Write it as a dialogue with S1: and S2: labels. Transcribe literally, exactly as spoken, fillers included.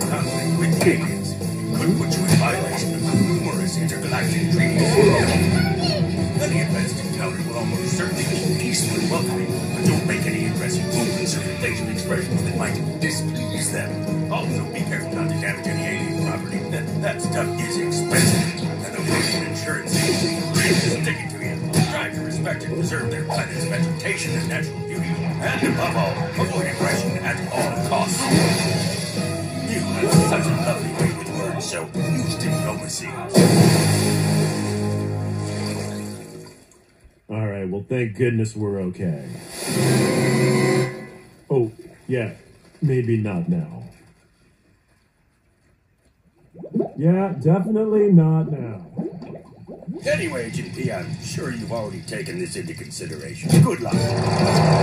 S1: conflict with the aliens could put you in violation of numerous intergalactic treaties. Any advanced encounter will almost certainly be peaceful and welcoming, but don't make any aggressive movements or facial expressions that might displease them. Also, be careful not to damage any alien property. That, that stuff is expensive, and the alien insurance agency really isn't taking to you. Try to respect and preserve their planet's vegetation and natural beauty, and above all, avoid aggression at all costs. You have such a lovely way with words, so use diplomacy.
S2: All right, well, thank goodness we're okay. Oh, yeah, maybe not now. Yeah, definitely not now.
S1: Anyway, Agent P, I'm sure you've already taken this into consideration. Good luck.